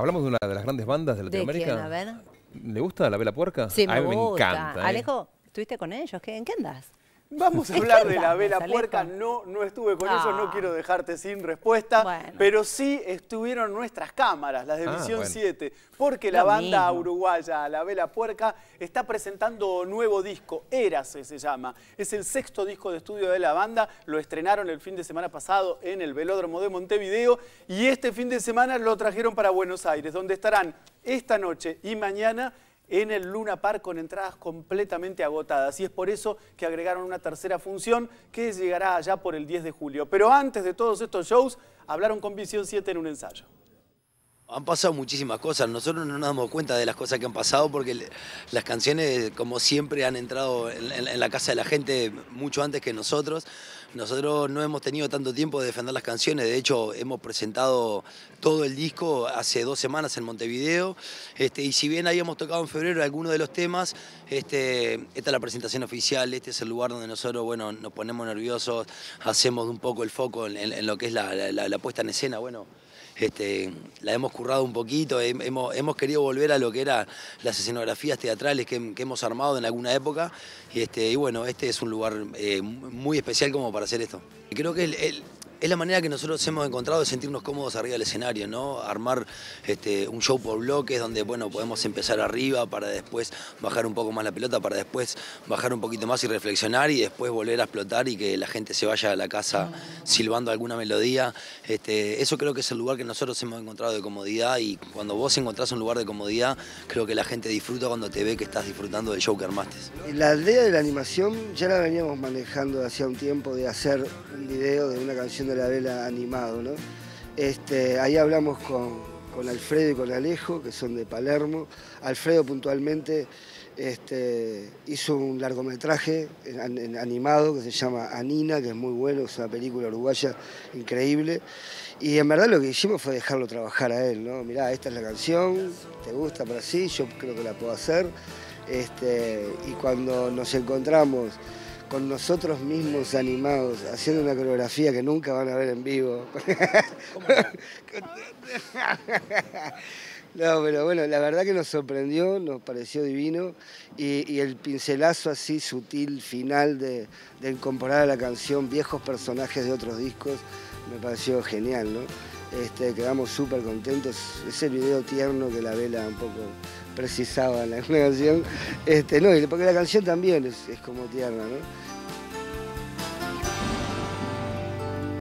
Hablamos de una de las grandes bandas de ¿De Latinoamérica. quién? A ver. ¿Le gusta la Vela Puerca? Sí, a mí me me gusta. encanta. Alejo, ¿estuviste con ellos? ¿En qué andas? Vamos a ¿En hablar qué de la andamos, Vela Alejo? Puerca, no estuve con ellos, no Ah. quiero dejarte sin respuesta, Bueno. pero sí estuvieron nuestras cámaras, las de Visión bueno. 7, porque la Lo banda mismo. uruguaya La Vela Puerca está presentando nuevo disco, Érase se llama, es el 6º disco de estudio de la banda, lo estrenaron el fin de semana pasado en el Velódromo de Montevideo y este fin de semana lo trajeron para Buenos Aires, donde estarán esta noche y mañana en el Luna Park con entradas completamente agotadas. Y es por eso que agregaron una tercera función que llegará allá por el 10 de julio. Pero antes de todos estos shows, hablaron con Visión 7 en un ensayo. Han pasado muchísimas cosas, nosotros no nos damos cuenta de las cosas que han pasado porque las canciones, como siempre, han entrado en la casa de la gente mucho antes que nosotros. Nosotros no hemos tenido tanto tiempo de defender las canciones, de hecho hemos presentado todo el disco hace 2 semanas en Montevideo, y si bien habíamos tocado en febrero algunos de los temas, esta es la presentación oficial, este es el lugar donde nosotros, bueno, nos ponemos nerviosos, hacemos un poco el foco en lo que es la puesta en escena, bueno. La hemos currado un poquito, hemos querido volver a lo que eran las escenografías teatrales que hemos armado en alguna época y bueno, este es un lugar muy especial como para hacer esto. Creo que es la manera que nosotros hemos encontrado de sentirnos cómodos arriba del escenario, ¿no? Armar un show por bloques donde, bueno, podemos empezar arriba para después bajar un poco más la pelota, para después bajar un poquito más y reflexionar y después volver a explotar y que la gente se vaya a la casa silbando alguna melodía. Eso creo que es el lugar que nosotros hemos encontrado de comodidad y cuando vos encontrás un lugar de comodidad, creo que la gente disfruta cuando te ve que estás disfrutando del show que armaste. La idea de la animación ya la veníamos manejando hacía un tiempo de hacer un video de una canción de La Vela animado, ¿no? Ahí hablamos con Alfredo y con Alejo, que son de Palermo. Alfredo puntualmente hizo un largometraje animado que se llama Anina, que es muy bueno, es una película uruguaya increíble. Y en verdad lo que hicimos fue dejarlo trabajar a él, ¿no? Mirá, esta es la canción, te gusta para sí, yo creo que la puedo hacer. Y cuando nos encontramos con nosotros mismos animados, haciendo una coreografía que nunca van a ver en vivo. No, pero bueno, la verdad que nos sorprendió, nos pareció divino y el pincelazo así sutil final de incorporar a la canción viejos personajes de otros discos me pareció genial, ¿no? Quedamos súper contentos, ese video tierno que La Vela un poco precisaba en la canción, porque la canción también es como tierna, ¿no?